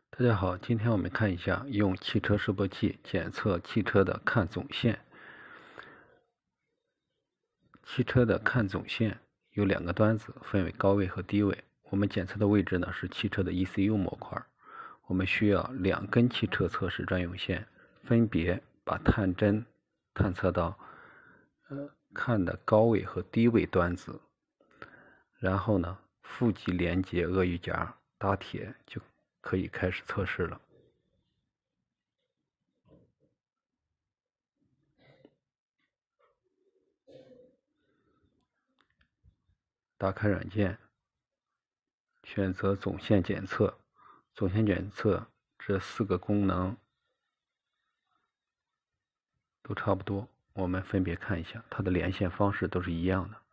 大家好，今天我们看一下用汽车示波器检测汽车的看总线。汽车的看总线有两个端子，分为高位和低位。我们检测的位置呢是汽车的 ECU 模块。我们需要2根汽车测试专用线，分别把探针探测到看的高位和低位端子，然后呢负极连接鳄鱼夹，打铁就可以开始测试了。打开软件，选择总线检测。总线检测这4个功能都差不多，我们分别看一下，它的连线方式都是一样的。